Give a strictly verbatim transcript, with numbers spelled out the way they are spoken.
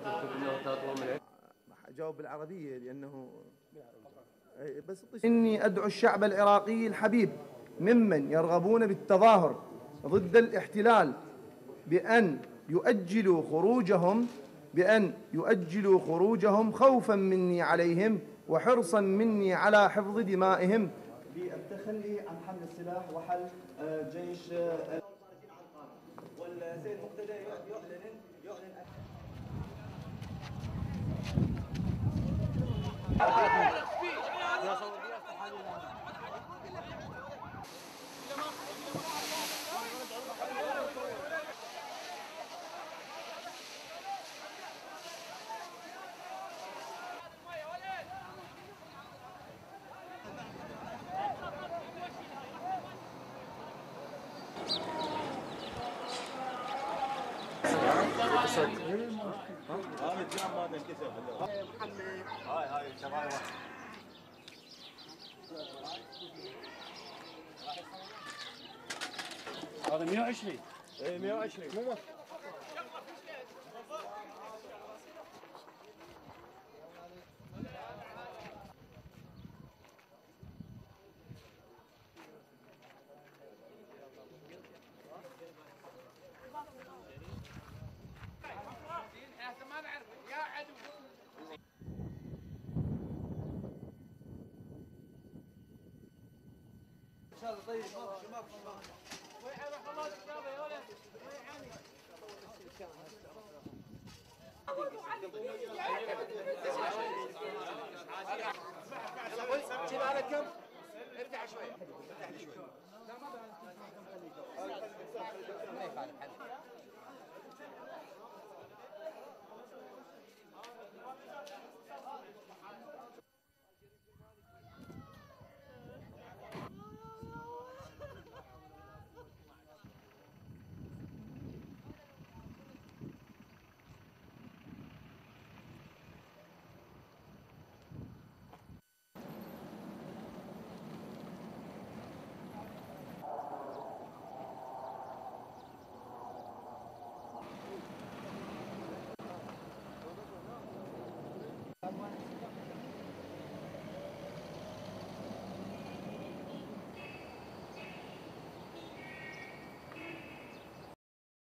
جاوب بالعربية لأنه بس إني أدعو الشعب العراقي الحبيب ممن يرغبون بالتظاهر ضد الاحتلال بأن يؤجلوا خروجهم بأن يؤجلوا خروجهم خوفا مني عليهم وحرصا مني على حفظ دمائهم بالتخلي عن حمل السلاح وحل جيش والسيد مقتدى يعلن يعلن هاي هاي شباب هذا مئة وعشرين اي مئة وعشرين مو مصر طيب ماكو ماكو ماكو